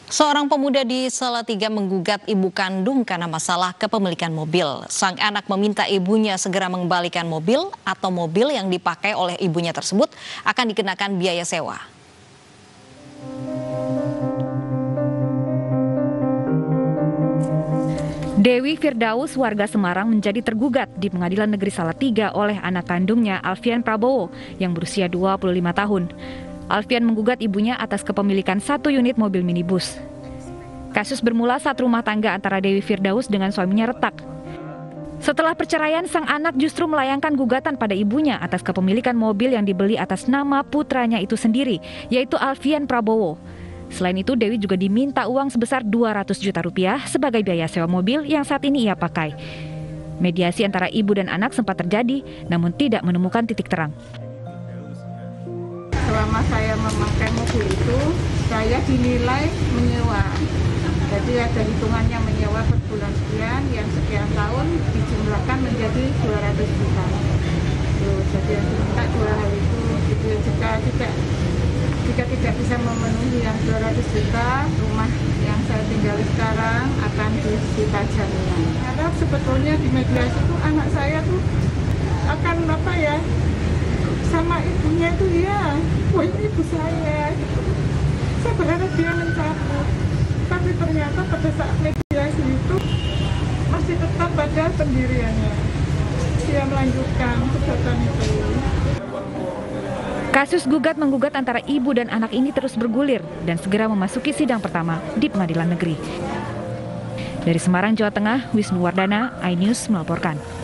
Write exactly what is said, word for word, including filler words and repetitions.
Seorang pemuda di Salatiga menggugat ibu kandung karena masalah kepemilikan mobil. Sang anak meminta ibunya segera mengembalikan mobil atau mobil yang dipakai oleh ibunya tersebut akan dikenakan biaya sewa. Dewi Firdaus, warga Semarang, menjadi tergugat di Pengadilan Negeri Salatiga oleh anak kandungnya Alfian Prabowo yang berusia dua puluh lima tahun. Alfian menggugat ibunya atas kepemilikan satu unit mobil minibus. Kasus bermula saat rumah tangga antara Dewi Firdaus dengan suaminya retak. Setelah perceraian, sang anak justru melayangkan gugatan pada ibunya atas kepemilikan mobil yang dibeli atas nama putranya itu sendiri, yaitu Alfian Prabowo. Selain itu, Dewi juga diminta uang sebesar dua ratus juta rupiah sebagai biaya sewa mobil yang saat ini ia pakai. Mediasi antara ibu dan anak sempat terjadi, namun tidak menemukan titik terang. Selama saya memakai mobil itu, saya dinilai menyewa. Jadi ada hitungannya menyewa per bulan sekian, yang sekian tahun dijumlahkan menjadi dua ratus juta. Tuh, jadi yang diminta dua hal itu. Jadi jika tidak jika tidak bisa memenuhi yang dua ratus juta, rumah yang saya tinggali sekarang akan disita jaminan. Karena sebetulnya di mediasi itu anak saya tuh akan apa ya? Sama ibunya itu ya, wah ini ibu saya. Saya berharap dia mencabut, tapi ternyata pada saat mediasi itu masih tetap pada pendiriannya. Dia melanjutkan perbuatan itu. Kasus gugat menggugat antara ibu dan anak ini terus bergulir dan segera memasuki sidang pertama di Pengadilan Negeri. Dari Semarang, Jawa Tengah, Wisnu Wardana, iNews melaporkan.